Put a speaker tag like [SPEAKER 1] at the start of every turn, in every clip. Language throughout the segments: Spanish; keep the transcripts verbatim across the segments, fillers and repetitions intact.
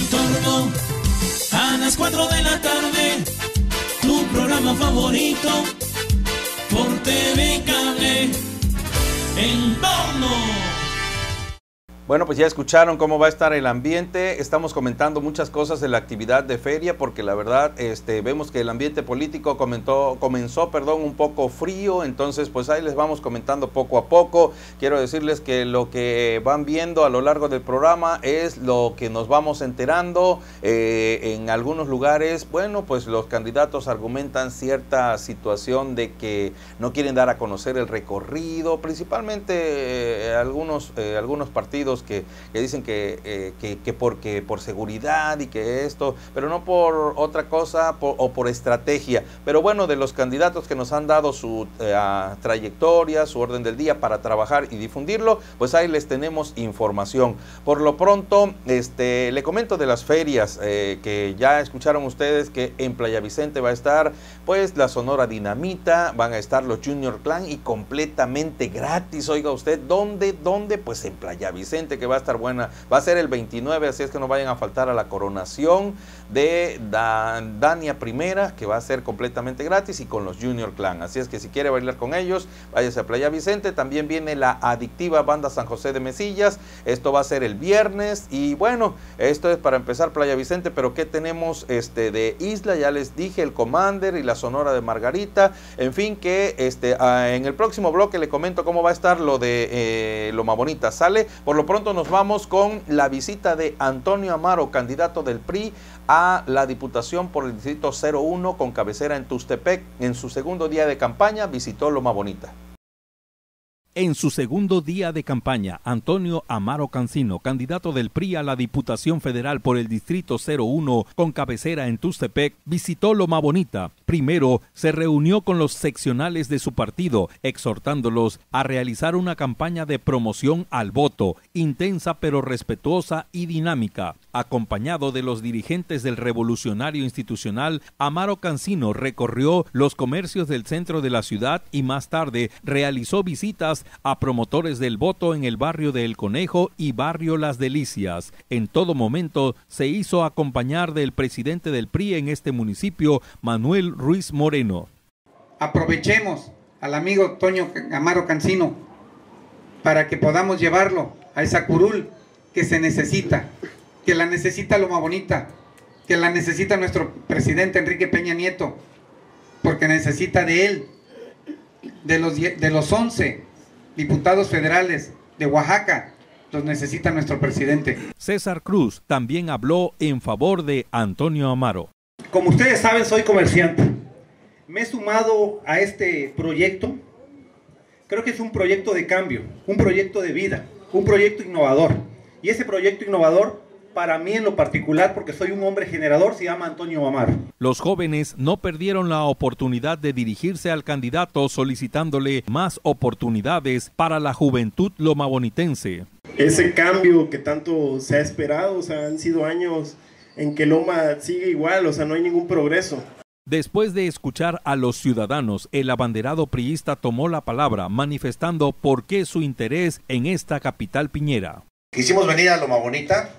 [SPEAKER 1] torno a las cuatro de la tarde, tu programa favorito por T V Cable, El Torno.
[SPEAKER 2] Bueno, pues ya escucharon cómo va a estar el ambiente. Estamos comentando muchas cosas de la actividad de feria, porque la verdad este, vemos que el ambiente político comentó, comenzó perdón, un poco frío, entonces pues ahí les vamos comentando poco a poco. Quiero decirles que lo que van viendo a lo largo del programa es lo que nos vamos enterando. Eh, en algunos lugares, bueno, pues los candidatos argumentan cierta situación de que no quieren dar a conocer el recorrido, principalmente eh, algunos, eh, algunos partidos Que, que dicen que, eh, que, que porque por seguridad y que esto, pero no por otra cosa por, o por estrategia. Pero bueno, de los candidatos que nos han dado su eh, trayectoria, su orden del día para trabajar y difundirlo, pues ahí les tenemos información. Por lo pronto, este, le comento de las ferias eh, que ya escucharon ustedes, que en Playa Vicente va a estar pues la Sonora Dinamita, van a estar los Junior Clan y completamente gratis. Oiga usted, ¿dónde? ¿Dónde? Pues en Playa Vicente, que va a estar buena, va a ser el veintinueve, así es que no vayan a faltar a la coronación de Dan, Dania Primera, que va a ser completamente gratis, y con los Junior Clan, así es que si quiere bailar con ellos, váyase a Playa Vicente. También viene la adictiva banda San José de Mesillas, esto va a ser el viernes, y bueno, esto es para empezar Playa Vicente, pero ¿qué tenemos este de Isla? Ya les dije, el Commander y la Sonora de Margarita, en fin, que este uh, en el próximo bloque le comento cómo va a estar lo de eh, Loma Bonita, ¿sale? Por lo pronto nos vamos con la visita de Antonio Amaro, candidato del P R I a la Diputación por el Distrito cero uno con cabecera en Tustepec. En su segundo día de campaña visitó Loma Bonita.
[SPEAKER 3] En su segundo día de campaña, Antonio Amaro Cancino, candidato del P R I a la Diputación Federal por el Distrito cero uno con cabecera en Tustepec, visitó Loma Bonita. Primero, se reunió con los seccionales de su partido, exhortándolos a realizar una campaña de promoción al voto, intensa pero respetuosa y dinámica. Acompañado de los dirigentes del Revolucionario Institucional, Amaro Cancino recorrió los comercios del centro de la ciudad y más tarde realizó visitas a promotores del voto en el barrio de El Conejo y barrio Las Delicias. En todo momento se hizo acompañar del presidente del P R I en este municipio, Manuel Ruiz Moreno.
[SPEAKER 4] Aprovechemos al amigo Toño Amaro Cancino para que podamos llevarlo a esa curul que se necesita, que la necesita Loma Bonita, que la necesita nuestro presidente Enrique Peña Nieto, porque necesita de él, de los, de los once diputados federales de Oaxaca, los necesita nuestro presidente.
[SPEAKER 3] César Cruz también habló en favor de Antonio Amaro.
[SPEAKER 5] Como ustedes saben, soy comerciante. Me he sumado a este proyecto. Creo que es un proyecto de cambio, un proyecto de vida, un proyecto innovador. Y ese proyecto innovador, para mí en lo particular, porque soy un hombre generador, se llama Antonio Amaro.
[SPEAKER 3] Los jóvenes no perdieron la oportunidad de dirigirse al candidato solicitándole más oportunidades para la juventud lomabonitense.
[SPEAKER 6] Ese cambio que tanto se ha esperado, o sea, han sido años en que Loma sigue igual, o sea, no hay ningún progreso.
[SPEAKER 3] Después de escuchar a los ciudadanos, el abanderado priista tomó la palabra, manifestando por qué su interés en esta capital piñera.
[SPEAKER 7] Quisimos venir a Loma Bonita,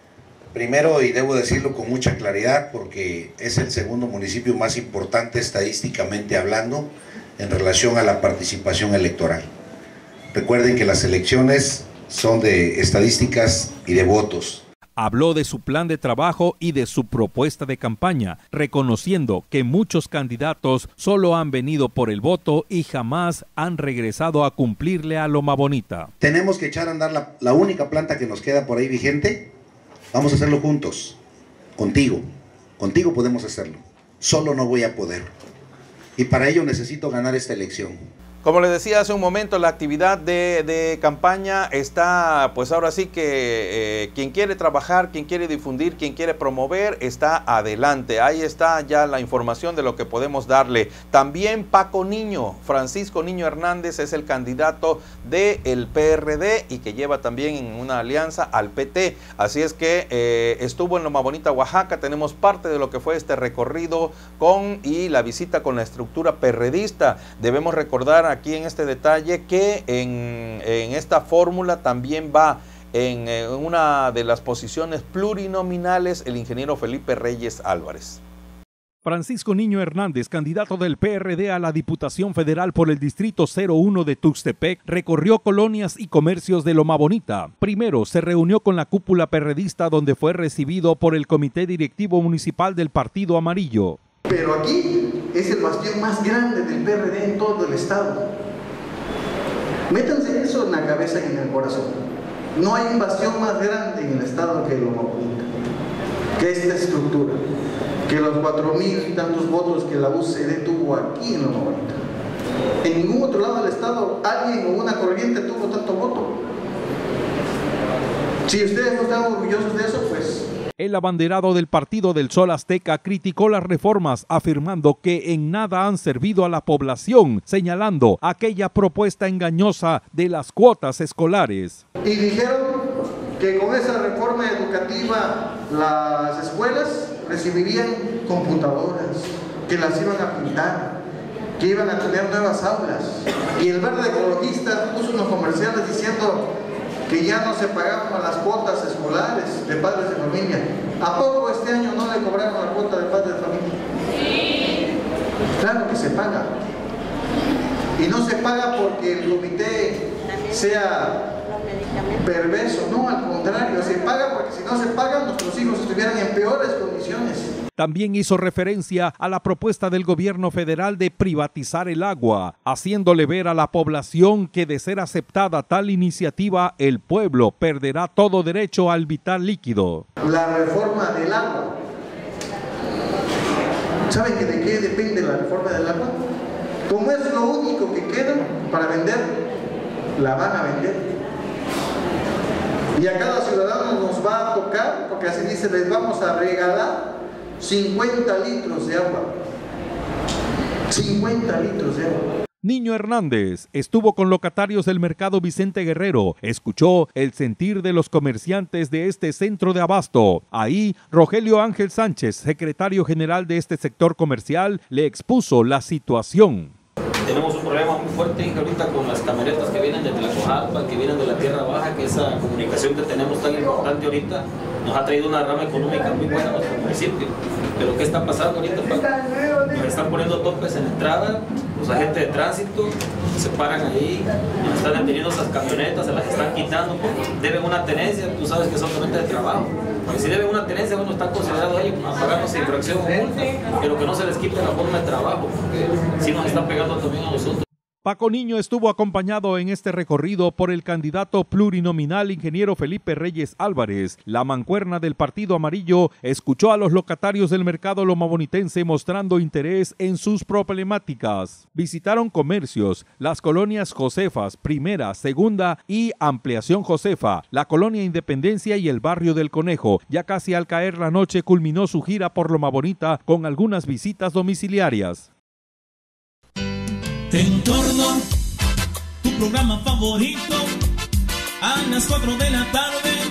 [SPEAKER 7] primero, y debo decirlo con mucha claridad, porque es el segundo municipio más importante estadísticamente hablando en relación a la participación electoral. Recuerden que las elecciones son de estadísticas y de votos.
[SPEAKER 3] Habló de su plan de trabajo y de su propuesta de campaña, reconociendo que muchos candidatos solo han venido por el voto y jamás han regresado a cumplirle a Loma Bonita.
[SPEAKER 7] Tenemos que echar a andar la, la única planta que nos queda por ahí vigente. Vamos a hacerlo juntos, contigo. Contigo podemos hacerlo. Solo no voy a poder. Y para ello necesito ganar esta elección.
[SPEAKER 2] Como les decía hace un momento, la actividad de, de campaña está, pues ahora sí que eh, quien quiere trabajar, quien quiere difundir, quien quiere promover, está adelante. Ahí está ya la información de lo que podemos darle. También Paco Niño, Francisco Niño Hernández es el candidato del P R D y que lleva también en una alianza al P T. Así es que eh, estuvo en Loma Bonita, Oaxaca. Tenemos parte de lo que fue este recorrido con y la visita con la estructura perredista. Debemos recordar aquí en este detalle que en, en esta fórmula también va en eh, una de las posiciones plurinominales el ingeniero Felipe Reyes Álvarez.
[SPEAKER 3] Francisco Niño Hernández, candidato del P R D a la Diputación Federal por el Distrito cero uno de Tuxtepec, recorrió colonias y comercios de Loma Bonita. Primero se reunió con la cúpula perredista, donde fue recibido por el Comité Directivo Municipal del Partido Amarillo.
[SPEAKER 8] Pero aquí es el bastión más grande del P R D en todo el estado. Métanse eso en la cabeza y en el corazón. No hay un bastión más grande en el estado que Loma Bonita, que esta estructura, que los cuatro mil y tantos votos que la U C D tuvo aquí en Loma Bonita. En ningún otro lado del estado alguien o una corriente tuvo tanto voto. Si ustedes no están orgullosos de eso, pues...
[SPEAKER 3] El abanderado del Partido del Sol Azteca criticó las reformas, afirmando que en nada han servido a la población, señalando aquella propuesta engañosa de las cuotas escolares.
[SPEAKER 8] Y dijeron que con esa reforma educativa las escuelas recibirían computadoras, que las iban a pintar, que iban a tener nuevas aulas. Y el Verde Ecologista puso unos comerciales diciendo que ya no se pagaban las cuotas escolares de padres de familia. ¿A poco este año no le cobraron la cuota de padres de familia? Sí. Claro que se paga. Y no se paga porque el comité sea perverso, no, al contrario, se paga porque si no se paga nuestros hijos estuvieran en peores condiciones.
[SPEAKER 3] También hizo referencia a la propuesta del gobierno federal de privatizar el agua, haciéndole ver a la población que de ser aceptada tal iniciativa, el pueblo perderá todo derecho al vital líquido.
[SPEAKER 8] La reforma del agua. ¿Saben que de qué depende la reforma del agua? Como es lo único que queda para vender, la van a vender. Y a cada ciudadano nos va a tocar, porque así dice, les vamos a regalar cincuenta litros de agua. cincuenta litros de agua.
[SPEAKER 3] Niño Hernández estuvo con locatarios del mercado Vicente Guerrero, escuchó el sentir de los comerciantes de este centro de abasto. Ahí, Rogelio Ángel Sánchez, secretario general de este sector comercial, le expuso la situación.
[SPEAKER 9] Tenemos un problema muy fuerte ahorita con las camionetas que vienen de Tlacojalpa, que vienen de la Tierra Baja, que esa comunicación que tenemos tan importante ahorita nos ha traído una rama económica muy buena a nuestro municipio. Pero ¿qué está pasando ahorita, Paco? Nos están poniendo topes en la entrada, los agentes de tránsito se paran ahí, nos están deteniendo esas camionetas, se las están quitando porque deben una tenencia, tú sabes que son solamente de trabajo. Porque si deben una tenencia, bueno, están considerados ellos a pagarnos infracción o multa, pero que no se les quite la forma de trabajo, porque si nos están pegando también a nosotros.
[SPEAKER 3] Paco Niño estuvo acompañado en este recorrido por el candidato plurinominal ingeniero Felipe Reyes Álvarez. La mancuerna del Partido Amarillo escuchó a los locatarios del mercado lomabonitense mostrando interés en sus problemáticas. Visitaron comercios, las colonias Josefas, Primera, Segunda y Ampliación Josefa, la colonia Independencia y el barrio del Conejo. Ya casi al caer la noche culminó su gira por Loma Bonita con algunas visitas domiciliarias.
[SPEAKER 1] Entorno, tu programa favorito, a las cuatro de la tarde.